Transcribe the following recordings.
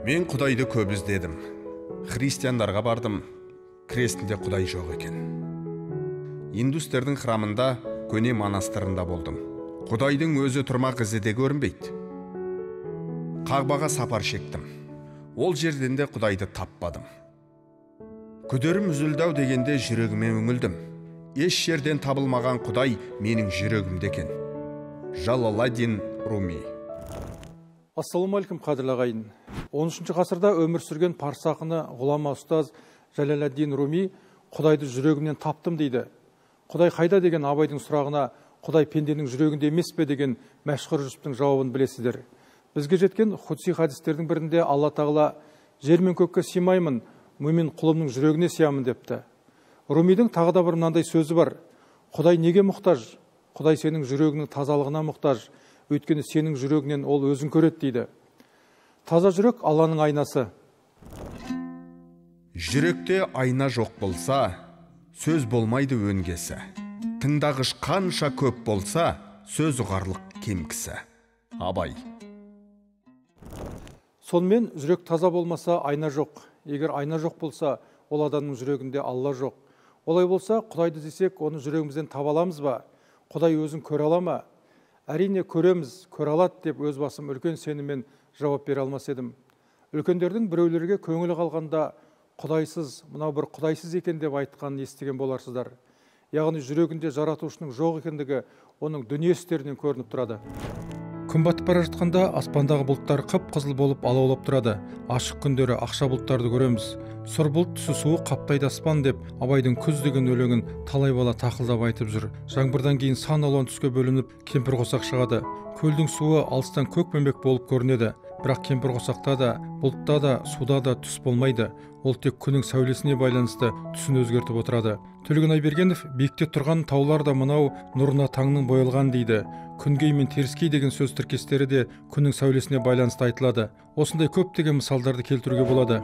Мен Құдайды көп іздедім. Христиандарға бардым, крестінде Құдай жоқ екен. Индустердің храмында, көне монастырында болдым. Құдайдың өзі тұрмақ ізі де көрінбейді. Қағбаға сапар шектім. Ол жерден де Құдайды таппадым. Күдерім үзілді-ау дегенде жүрегіме үңілдім. Еш жерден табылмаған Құдай менің жүрегімде екен. Жалаладдин Руми. Ассалаумалейкум, қадірлі ағайын. 13 ғасырда өмір сүрген парсы ақыны ғұлама ұстаз Жалаладдин Руми Құдайды жүрегімнен таптым дейді. Құдай қайда деген Абайдың сұрағына Құдай пенденің жүрегінде емес пе деген мәшһүр жүсіптің жауабын білесіздер. Бізге жеткен худси хадистердің бірінде Алла тағала жер мен көкке сыймаймын, мүмин құлымның жүрегіне сиямын депті. Румидің тағы да бір мынандай сөзі бар. Құдай неге мұқтаж? Құдай сенің жүрегіңнің тазалығына мұқтаж. Өйткені сенің жүрегінен ол өзін көреді дейді. Таза жүрек Алланың айнасы. Жүректе айна жоқ болса, сөз болмайды өңгесі. Тыңдағыш қанша көп болса, сөз ұғарлық кем кісі. Абай. Сонымен жүрек таза болмаса, айна жоқ. Егер айна жоқ болса, ол адамның жүрегінде Алла жоқ. Олай болса, Құдайды десек, оны жүрегімізден таба аламыз ба? Құдай өзін көре ала ма? Әрине көреміз, көре алады деп өз басым үлкен сеніммен жауап бере алмас едім. Үлкендердің біреулерге көңілі қалғанда Құдайсыз, мынау бір Құдайсыз екен деп айтқанын естіген боларсыздар. Яғни жүрегінде жаратушының жоқ екендігі оның дүние істерінен көрініп тұрады. Күн батып бара жатқанда аспандағы бұлттар қып-қызыл болып алаулап тұрады. Ашық күндері ақша бұлттарды көреміз. Сұр бұлт түсі суы қаптайды аспан деп Абайдың күз деген өлеңін талай бала тақылдап айтып жүр. Жаңбырдан кейін сан алуан түске бөлініп кемпір қосақ шығады. Көлдің суы алыстан көкпеңбек болып көрінеді. Бірақ кемпір қосақта да, бұлтта да, суда да түс болмайды. Ол тек күннің сәулесіне байланысты түсін өзгертіп отырады. Төлеген Айбергенов биікте тұрған таулар да мынау нұрына таңның боялған дейді. Күнгей мен теріскей деген сөз тіркестері де күннің сәулесіне байланысты айтылады. Осындай көптеген мысалдарды келтіруге болады.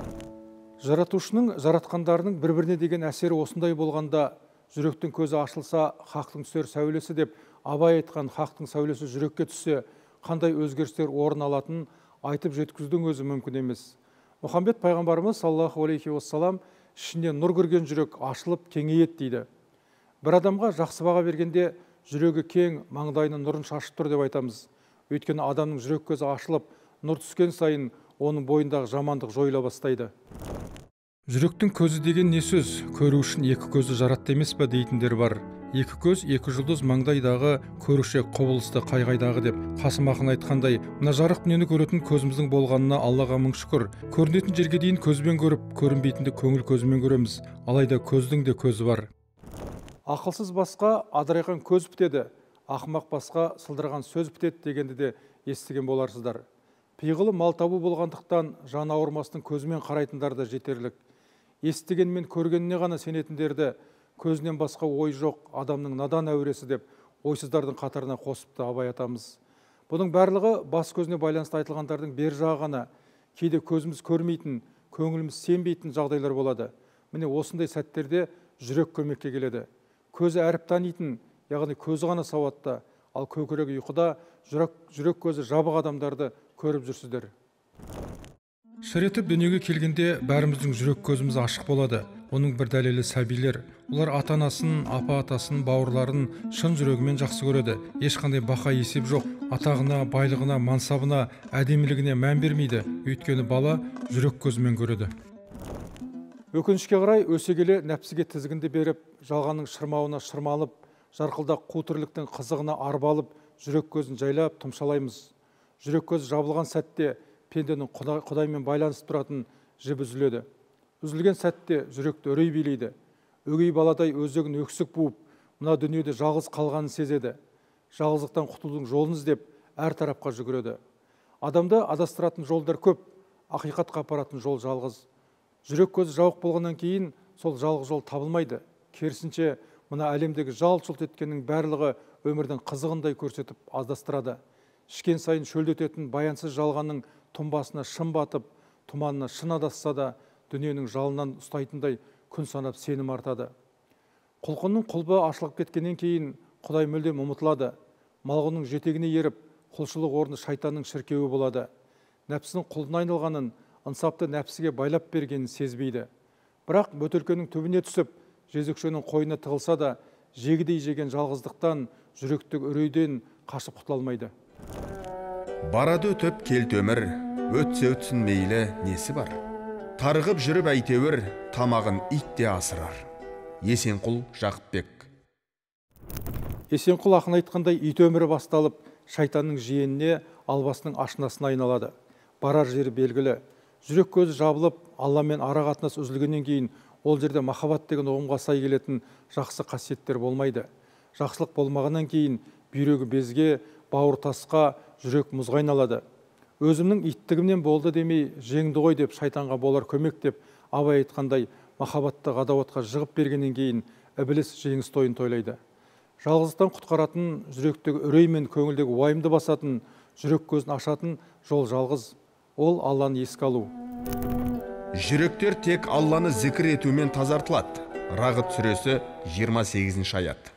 Жаратушының жаратқандарының бір-біріне деген әсері осындай болғанда, жүректің көзі ашылса, хақтың түсер сәулесі деп Абай айтқан хақтың сәулесі жүрекке түссе, қандай өзгерістер орын алатынын айтып жеткізудің өзі мүмкін емес. Мұхаммед пайғамбарымыз саллаллаху алейхи уассалам ішіне нұр кірген жүрек ашылып кеңейеді дейді. Бір адамға жақсы баға бергенде жүрегі кең, маңдайының нұрын шашып тұр деп айтамыз. Өйткені адамның жүрек көзі ашылып, нұр түскен сайын оның бойындағы жамандық жойыла бастайды. Жүректің көзі деген не сөз? Көру үшін екі көзді жаратты емес пе дейтіндер бар. Екі көз, екі жұлдыз маңдайдағы, көруші құбылысты қайғайдағы деп Қасым ақын айтқандай, мына жарық дүниені көретін көзіміздің болғанына Аллаға мың шүкір. Көрінетін жерге дейін көзбен көріп, көрінбейтінді көңіл көзімен көреміз. Алайда көздің де көзі бар. Ақылсыз басқа адырайған көз бітеді, ақымақ басқа сылдырған сөз бітеді дегенді де естіген боларсыздар. Пиғылы мал табу болғандықтан жан ауырмастың көзімен қарайтындар да жетерлік. Естіген мен көргеніне ғана сенетіндерді көзінен басқа ой жоқ, адамның надан әуресі деп ойсыздардың қатарына қосыпты Абай атамыз. Бұның барлығы бас көзіне байланысты айтылғандардың бер жағы ғана. Кейде көзіміз көрмейтін, көңіліміз сенбейтін жағдайлар болады. Міне осындай сәттерде жүрек көмекке келеді. Көзі әріп танитын, яғни көзі ғана сауатты, ал көкірегі ұйқыда жүрек көзі жабық адамдарды көріп жүрсіздер. Шыр етіп дүниеге келгенде бәріміздің жүрек көзіміз ашық болады. Оның бір дәлелі сәбилер. Олар ата-анасын, апа-атасын, бауырларын шын жүрегімен жақсы көреді. Ешқандай бақа есеп жоқ. Атағына, байлығына, мансабына, әдемілігіне мән бермейді. Өйткені бала жүрек көзімен көреді. Өкінішке қарай өсе келе нәпсіге тізгінді беріп, жалғанның шырмауына шырмалып, жарқылдақ қу тірліктің қызығына арбалып, жүрек көзін жайлап тұмшалаймыз. Жүрек көзі жабылған сәтте пенденің Құдаймен байланысып тұратын жібі үзіледі. Үзілген сәтте жүректі үрей билейді. Өгей баладай өзегін өксік буып, мына дүниеде жалғыз қалғанын сезеді. Жалғыздықтан құтылудың жолын іздеп, әр тарапқа жүгіреді. Адамды адастыратын жолдар көп, ақиқатқа апаратын жол жалғыз. Жүрек көзі жауық болғаннан кейін сол жалғыз жол табылмайды. Керісінше, мына әлемдегі жалт-жұлт еткеннің барлығы өмірдің қызығындай көрсетіп аздастырады. Ішкен сайын шөлдететін баянсыз жалғанның тұнбасына шын батып, тұманына шын адасса да, дүниенің жалынан ұстайтындай күн санап сенім артады. Құлқынның құлбы ашылып кеткеннен кейін Құдай мүлдем ұмытылады. Малғұнның жетегіне еріп, құлшылық орны шайтанның шіркеуі болады. нәпсінің құлдына айналғанын, ынсапты нәпсіге байлап бергенін сезбейді. Бірақ бөтелкенің түбіне түсіп, жезөкшенің қойнына тығылса да, жегідей жеген жалғыздықтан, жүректегі үрейден қашып құтыла алмайды. Барады өтіп келді өмір, өтсе өтсін мейлі несі бар? Тарығып жүріп әйтеуір, тамағын ит те асырар. Есенқұл Жақыпбек. Есенқұл ақын айтқандай, ит өмірі басталып, шайтанның жиеніне, албасының ашынасына айналады. Барар жері белгілі. Жүрек көзі жабылып, Алламен ара қатынас үзілгеннен кейін, ол жерде махаббат деген ұғымға сай келетін жақсы қасиеттер болмайды. Жақсылық болмағаннан кейін, бүйрегі безге, бауыр тасқа, жүрек мұзға айналады. Өзімнің иттігімнен болды демей, жеңді ғой деп шайтанға болар көмек деп, Абай айтқандай, махаббатты ғадауатқа жығып бергеннен кейін, ібіліс жеңіс тойын тойлайды. Жалғыздықтан құтқаратын, жүректегі үрей мен көңілдегі уайымды басатын, жүрек көзін ашатын жол жалғыз. Ол Алланы еске алу. Жүректер тек Алланы зікір етумен тазартылады. Рағыт сүресі 28-ші аят.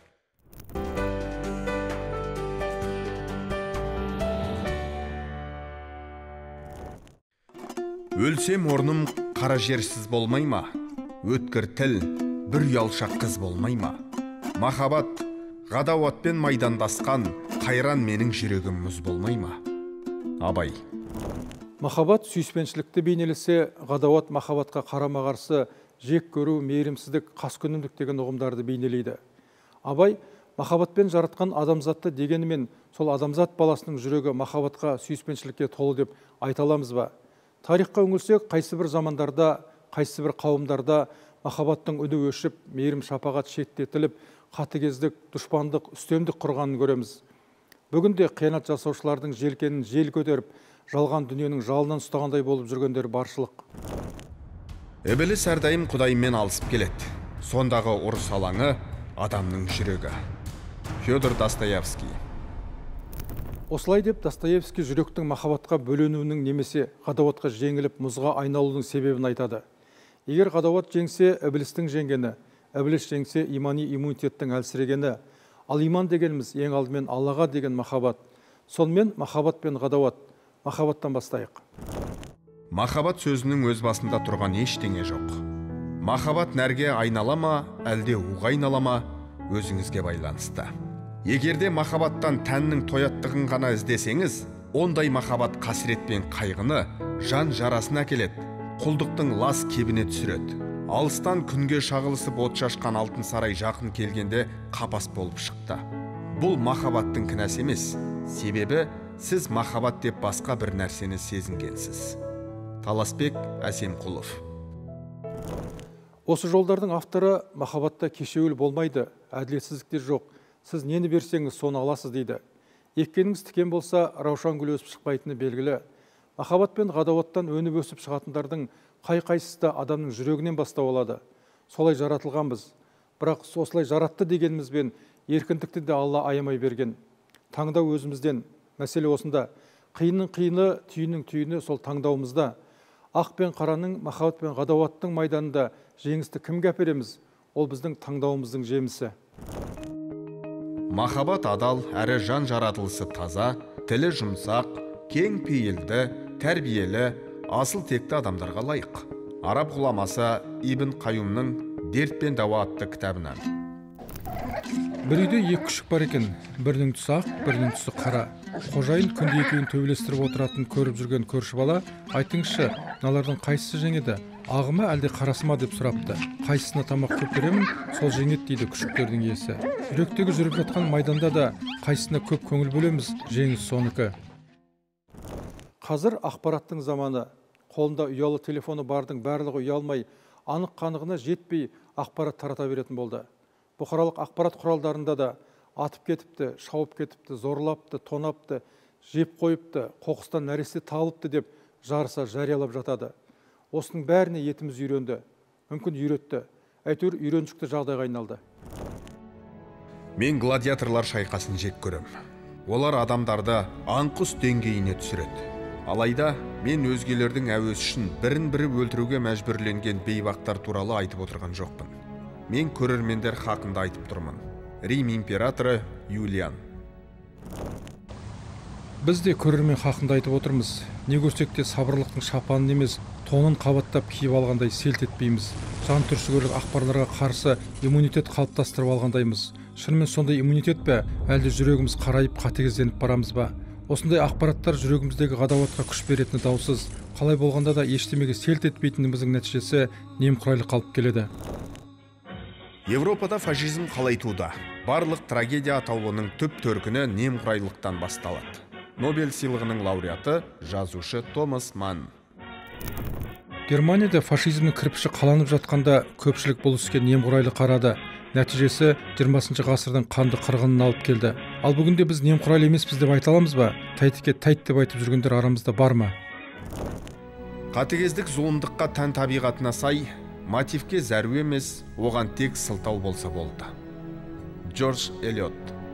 Өлсем орным қара жерсіз болмай ма? Өткір тіл, бір ұялшақ қыз болмай ма? Махаббат, ғадауатпен майдандасқан, қайран менің жүрегім мұз болмай ма? Абай. Махаббат сүйіспеншілікті бейнелесе, ғадауат махаббатқа қарама-қарсы жек көру, мейірімсіздік, қаскүнемдік деген ұғымдарды бейнелейді. Абай махаббатпен жаратқан адамзатты дегенімен, сол адамзат баласының жүрегі махаббатқа, сүйіспеншілікке толы деп айта аламыз ба? Тарихқа үңілсек, қайсы бір замандарда, қайсы бір қауымдарда махаббаттың үні өшіп, мейірім шапағат шеттетіліп, қатыгездік, дұшпандық, үстемдік құрғанын көреміз. Бүгінде қиянат жасаушылардың желкенін жел көтеріп, жалған дүниенің жалынан ұстағандай болып жүргендер баршылық. Ібіліс әрдайым Құдаймен алысып келеді. Сондағы ұрыс алаңы адамның жүрегі. Федор Достоевский. Осылай деп Достоевский жүректің махаббатқа бөленуінің немесе ғадауатқа жеңіліп мұзға айналудың себебін айтады. Егер ғадауат жеңсе, ібілістің жеңгені, ібіліс жеңсе, имани иммунитеттің әлсірегені, ал иман дегеніміз ең алдымен Аллаға деген махаббат. Сонымен махаббат пен ғадауат. Махаббаттан бастайық. Махаббат сөзінің өз басында тұрған ештеңе жоқ. Махаббат нәрге айнала ма, әлде уға айнала ма, өзіңізге байланысты. Егерде махаббаттан тәннің тояттығын ғана іздесеңіз, ондай махаббат қасірет пен қайғыны жан жарасына әкеледі, құлдықтың лас кебіне түсіреді. Алыстан күнге шағылысып от шашқан алтын сарай жақын келгенде қапас болып шықты. Бұл махаббаттың кінәсі емес, себебі сіз махаббат деп басқа бір нәрсені сезінгенсіз. Таласбек Әсемқұлов. Осы жолдардың авторы махаббатта кешеуіл болмайды, әділетсіздік те жоқ. Сіз нені берсеңіз, соны аласыз дейді. Еккеніңіз тікен болса, раушан гүл өсіп шықпайтыны белгілі. Махаббат пен ғадауаттан өніп өсіп шығатындардың қай-қайсысы да адамның жүрегінен бастау алады. Солай жаратылғанбыз. Бірақ осылай жаратты дегенімізбен еркіндікті де Алла аямай берген. Таңдау өзімізден. Мәселе осында. Қиынның қиыны, түйіннің түйіні сол таңдауымызда. Ақ пен қараның, махаббат пен ғадауаттың майданында жеңісті кімге әпереміз? Ол біздің таңдауымыздың жемісі. Махаббат адал, әрі жан жаратылысы таза, тілі жұмсақ, кең пейілді, тәрбиелі, асыл текті адамдарға лайық. Араб ғұламасы Ибн Қайюмның «Дерт пен дауа» атты кітабынан. Бір үйде екі күшік бар екен, бірінің түсі ақ, бірінің түсі қара. Қожайын күнде екеуін төбелестіріп отыратын көріп жүрген көрші бала, айтыңызшы, мыналардың қайсысы жеңеді, ағы ма әлде қарасы ма деп сұрапты. Қайсысына тамақ көп беремін, сол жеңеді дейді күшіктердің иесі. Жүректегі жүріп жатқан майданда да қайсысына көп көңіл бөлеміз, жеңіс соныкі. Қазір ақпараттың заманы. Қолында ұялы телефоны бардың барлығы ұялмай, анық қанығына жетпей ақпарат тарата беретін болды. Бұқаралық ақпарат құралдарында да атып кетіпті, шауып кетіпті, зорлапты, тонапты, жеп қойыпты, қоқыстан нәресте талыпты деп жарыса жариялап жатады. Осының бәріне етіміз үйренді, мүмкін үйретті. Әйтеуір үйреншікті жағдайға айналды. Мен гладиаторлар шайқасын жек көрем. Олар адамдарды аңқұс деңгейіне түсіреді. Алайда мен өзгелердің әуесі үшін бірін-бірі өлтіруге мәжбүрленген бейбақтар туралы айтып отырған жоқпын. Мен көрермендер хақында айтып тұрмын. Рим императоры Юлиан. Біз де көрермен хақында айтып отырмыз. Не көрсек те сабырлықтың шапанын емес, тонын қабаттап киіп алғандай селт етпейміз. Жан түршігерлік ақпарларға қарсы иммунитет қалыптастырып алғандаймыз. Шынымен сондай иммунитет пе, әлде жүрегіміз қарайып қатыгезденіп барамыз ба? Осындай ақпараттар жүрегіміздегі ғадауатқа күш беретіні даусыз. Қалай болғанда да ештемеге селт етпейтініміздің нәтижесі немқұрайлы қалып келеді. Европада фашизм қалай туды? Барлық трагедия атаулының түп төркіні немқұрайлықтан басталады. Нобель сыйлығының лауреаты жазушы Томас Манн. Германияда фашизмнің кірпіші қаланып жатқанда көпшілік бұл іске немқұрайлы қарады. Нәтижесі 20 ғасырдың қанды қырғынын алып келді. Ал бүгінде біз немқұрайлы емеспіз деп айта аламыз ба? Тәйтіке тәйт деп айтып жүргендер арамызда бар ма? Қатыгездік зұлымдыққа тән табиғатына сай, мотивке зәру емес, оған тек сылтау болса болды. Джордж Элиот.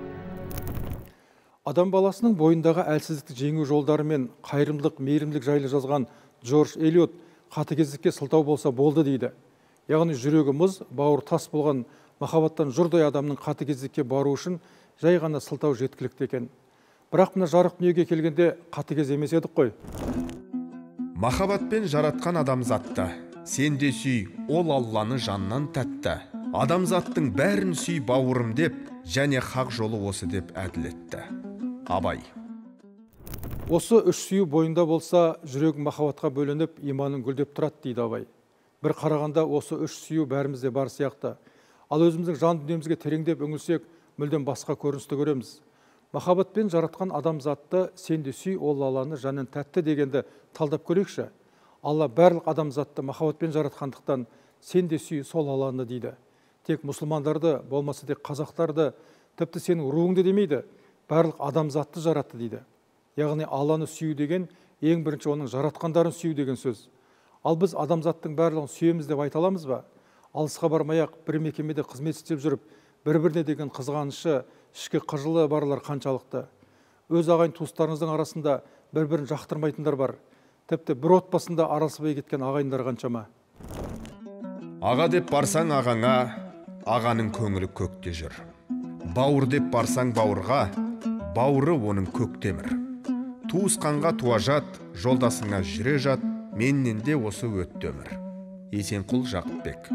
Адам баласының бойындағы әлсіздікті жеңу жолдары мен қайырымдылық, мейірімділік жайлы жазған Джордж Элиот қатыгездікке сылтау болса болды дейді. Яғни жүрегі мұз, бауыр тас болған махаббаттан жұрдай адамның қатыгездікке бару үшін жай ғана сылтау жеткілікті екен. Бірақ мына жарық дүниеге келгенде қатыгез емес едік қой. Махаббатпен жаратқан адамзатты, сен де сүй, ол Алланы жаннан тәтті. Адамзаттың бәрін сүй бауырым деп, және хақ жолы осы деп әділ етті. Абай. Осы үш сүю бойында болса, жүрегің махаббатқа бөленіп, иманың гүлдеп тұрады дейді Абай. Бір қарағанда осы үш сүю бәрімізде бар сияқты. Ал өзіміздің жан дүниемізге тереңдеп үңілсек, мүлдем басқа көріністі көреміз. Махаббатпен жаратқан адамзатты сен де сүй, ол Алланы жаннан тәтті дегенді талдап көрейікші. Алла барлық адамзатты махаббатпен жаратқандықтан сен де сүй, сол Алланы дейді. Тек мұсылмандарды, болмаса тек қазақтарды, тіпті сенің руыңды демейді, барлық адамзатты жаратты дейді. Яғни Алланы сүю деген ең бірінші оның жаратқандарын сүю деген сөз. Ал біз адамзаттың барлығын сүйеміз деп айта аламыз ба? Алысқа бармай-ақ бір мекемеде қызмет істеп жүріп, бір-біріне деген қызғанышы, ішкі қыжылы барлар қаншалықты. Өз ағайын туыстарыңыздың арасында бір-бірін жақтырмайтындар бар. Тіпті бір отбасында араласпай кеткен ағайындар қаншама. Аға деп барсаң ағаңа, ағаның көңілі көкте жүр. Бауыр деп барсаң бауырға, бауыры оның көк темір. Туысқанға туа жат, жолдасыңа жүре жат, меннен де осы өтті өмір. Есенқұл Жақыпбек.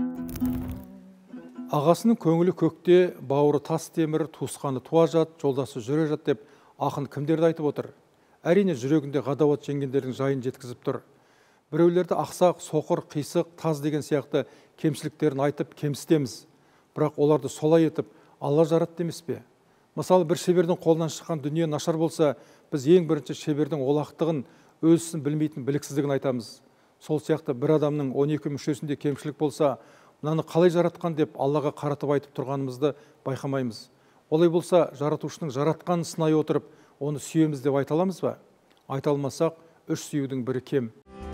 Ағасының көңілі көкте, бауыры тас темір, туысқаны туа жат, жолдасы жүре жат деп ақын кімдерді айтып отыр? Әрине жүрегінде ғадауат жеңгендердің жайын жеткізіп тұр. Біреулерді ақсақ, соқыр, қисық, таз деген сияқты кемшіліктерін айтып кемсітеміз. Бірақ оларды солай етіп Алла жаратты емес пе? Мысалы, бір шебердің қолынан шыққан дүние нашар болса, біз ең бірінші шебердің олақтығын, өз ісін білмейтін біліксіздігін айтамыз. Сол сияқты бір адамның 12 мүшесінде кемшілік болса, мынаны қалай жаратқан деп Аллаға қаратып айтып тұрғанымызды байқамаймыз. Олай болса, жаратушының жаратқанын сынай отырып, оны сүйеміз деп айта аламыз ба? Айта алмасақ, үш сүюдің бірі кем.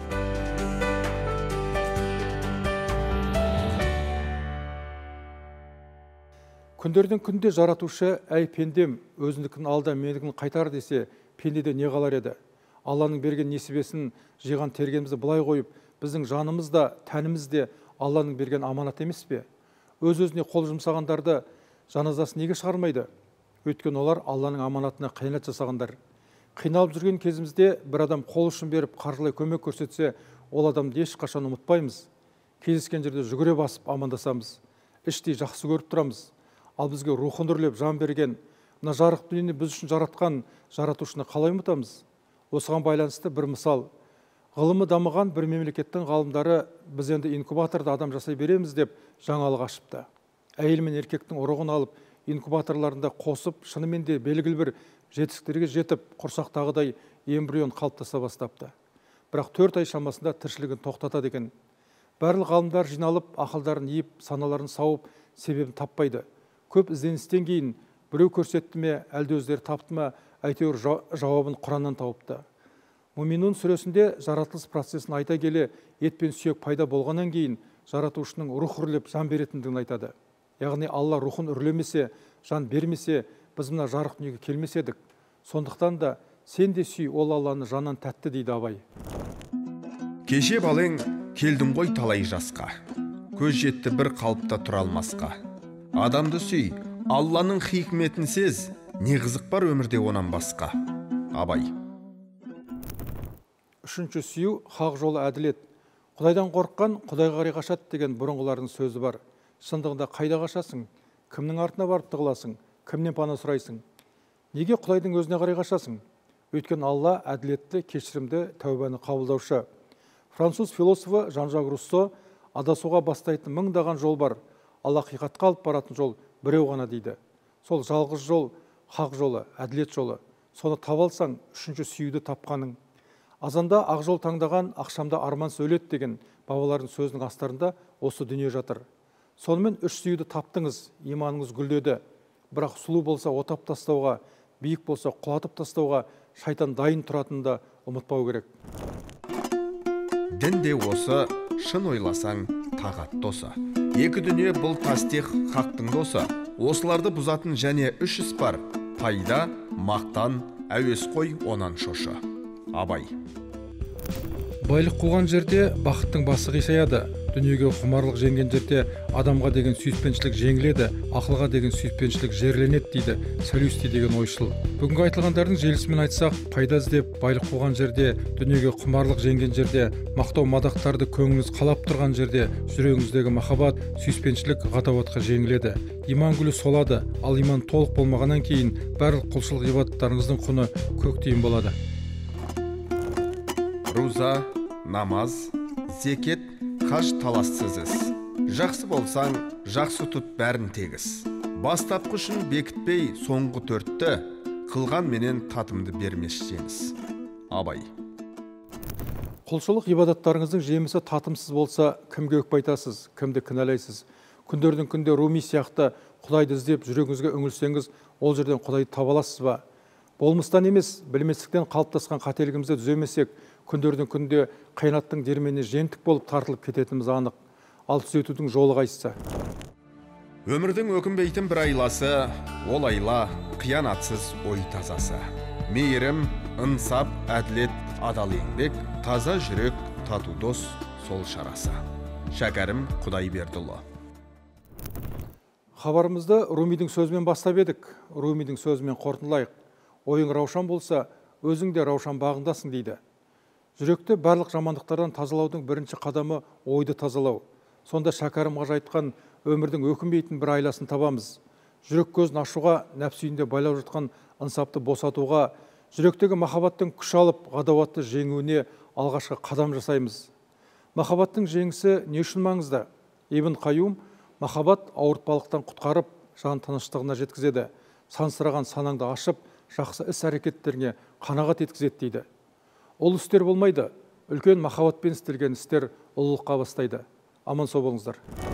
Күндердің күнде жаратушы, әй пендем, өзіндікін алда менікін қайтар десе, пендеде не қалар еді? Алланың берген несібесін жиған тергенімізді былай қойып, біздің жанымыз да, тәніміз де Алланың берген аманат емес пе? Өз-өзіне қол жұмсағандарды жаназасын неге шығармайды? Өйткені олар Алланың аманатына қиянат жасағандар. Қиналып жүрген кезімізде бір адам қол ұшын беріп қаржылай көмек көрсетсе, ол адамды ешқашан ұмытпаймыз. Кездескен жерде жүгіре басып амандасамыз. Іштей жақсы көріп тұрамыз. Ал бізге рухын үрлеп жан берген, мына жарық дүниені біз үшін жаратқан жаратушыны қалай ұмытамыз? Осыған байланысты бір мысал. Ғылымы дамыған бір мемлекеттің ғалымдары біз енді инкубаторда адам жасай береміз деп жаңалық ашыпты. Әйел мен еркектің ұрығын алып, инкубаторларында қосып, шынымен де белгілі бір жетістіктерге жетіп, құрсақтағыдай эмбрион қалыптаса бастапты. Бірақ 4 ай шамасында тіршілігін тоқтатады екен. Барлық ғалымдар жиналып, ақылдарын иіп, саналарын сауып, себебін таппайды. Көп ізденістен кейін біреу көрсетті ме, әлде өздері тапты ма, әйтеуір жауабын Құраннан тауыпты. Муминун сүресінде жаратылыс процесін айта келе, ет пен сүйек пайда болғаннан кейін жаратушының рух үрлеп жан беретіндігін айтады. Яғни Алла рухын үрлемесе, жан бермесе, біз мына жарық дүниеге келмес едік. Сондықтан да сен де сүй, ол Алланы жаннан тәтті дейді Абай. Кеше балең келдің ғой талай жасқа, көз жетті бір қалыпта тұра алмасқа. Адамды сүй, Алланың хикметінсіз, не қызық бар өмірде онан басқа. Абай. Үшінші сүю хақ жолы әділет. Құдайдан қорыққан Құдайға қарай қашады деген бұрынғылардың сөзі бар. Шындығында қайда қашасың? Кімнің артына барып тығыласың? Кімнен пана сұрайсың? Неге Құдайдың өзіне қарай қашасың? Өйткені Алла әділетті, кешірімді, тәубаны қабылдаушы. Француз философы Жан-Жак Руссо адасуға бастайтын мыңдаған жол бар. Ал ақиқатқа алып баратын жол біреу ғана дейді. Сол жалғыз жол хақ жолы, әділет жолы. Соны таба алсаң, үшінші сүюді тапқаның. Азанда ақ жол таңдаған, ақшамда армансыз өледі деген бабалардың сөзінің астарында осы дүние жатыр. Сонымен үш сүюді таптыңыз, иманыңыз гүлдеді. Бірақ сұлу болса отап тастауға, биік болса құлатып тастауға шайтан дайын тұратынын да ұмытпау керек. Дін де осы, шын ойласаң тағат досы. Екі дүние бұл тастих хақтың досы. Осыларды бұзатын және үш іс бар: пайда, мақтан, әуесқой, онан шошы. Абай. Байлық қуған жерде бақыттың басы қисаяды. Дүниеге құмарлық жеңген жерде адамға деген сүйіспеншілік жеңіледі, ақылға деген сүйіспеншілік жерленеді дейді Солюсти деген ойшыл. Бүгінгі айтылғандардың желісімен айтсақ, пайда іздеп байлық қуған жерде, дүниеге құмарлық жеңген жерде, мақтау мадақтарды көңіліңіз қалап тұрған жерде, жүрегіңіздегі махаббат, сүйіспеншілік ғадауатқа жеңіледі. Иман гүлі солады, ал иман толық болмағаннан кейін барлық құлшылық ғибадаттарыңыздың құны көк тиын болады. Руза, намаз, зекет, қаж талассыз іс. Жақсы болсаң, жақсы тұт бәрін тегіс. Бастапқы үшін бекітпей соңғы төртті, қылған менен татымды бермес жеміс. Абай. Құлшылық ғибадаттарыңыздың жемісі татымсыз болса, кімге өкпе айтасыз, кімді кінәлайсыз? Күндердің күнде Руми сияқты Құдайды іздеп жүрегіңізге үңілсеңіз, ол жерден Құдайды таба аласыз ба? Болмыстан емес, білместіктен қалыптасқан қателігімізді түземесек, күндердің күнде қайнаттың дерменіне жемтік болып тартылып кететініміз анық. Ал түзетудің жолы қайсысы? Өмірдің өкінбейтін бір айласы, ол айла қиянатсыз ой тазасы. Мейірім, ынсап, әділет, адал еңбек, таза жүрек, тату дос, сол шарасы. Шәкәрім Құдайбердіұлы. Хабарымызды Румидің сөзімен бастап едік. Румидің сөзімен қорытындылайық. Ойың раушан болса, өзің де раушан бағындасың дейді. Жүректі барлық жамандықтардан тазалаудың бірінші қадамы ойды тазалау. Сонда Шәкәрім қажы айтқан өмірдің өкінбейтін бір айласын табамыз. Жүрек көзін ашуға, нәпсі үйінде байлап жатқан ынсапты босатуға, жүректегі махаббаттың күш алып, ғадауатты жеңуіне алғашқы қадам жасаймыз. Махаббаттың жеңісі не үшін маңызды? Ибн Қайюм махаббат ауыртпалықтан құтқарып, жан тыныштығына жеткізеді. Сансыраған санаңды ашып, жақсы іс әрекеттеріне қанағат еткізеді дейді. Ол істер болмайды. Үлкен махаббатпен істелген істер ұлылыққа бастайды. Аман сау болыңыздар.